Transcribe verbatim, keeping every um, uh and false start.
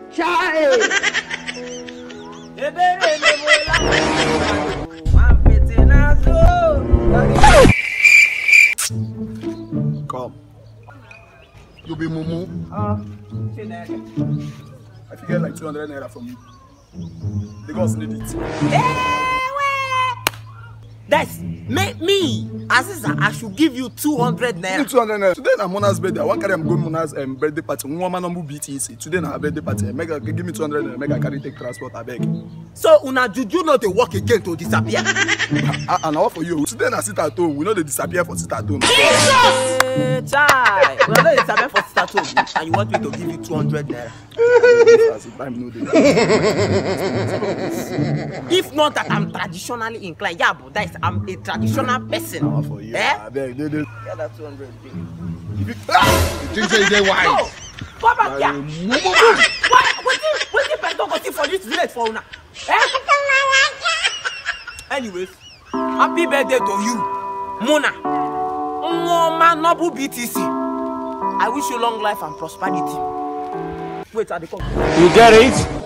Child. Come. You be mumu. Uh, I forget like two hundred naira from you. The girls need it. That's me, me, Aziza. I should give you two hundred naira. two hundred naira. Today na Mona's birthday. I want carry am go Mona's um, birthday party. One woman number B T C. Today na her birthday party. Make her give me two hundred naira. Make her carry take transport. I beg. So una juju not to work again to disappear. And what for you? Today na sit at home. We know they disappear for sit at home. Hey, child, we know disappear for sit at home, and you want me to give you two hundred naira? If not that I'm traditionally inclined, yeah, but that is I'm a traditional person. How for you? Eh? I beg. They do. Yeah, that's two hundred. You think say they wise? No, go back here. Why? What you? What you better go see for this village for una? Eh? Anyways, happy birthday to you, Mona. Mama Nobu B T C. I wish you long life and prosperity. Wait, are they coming? You get it?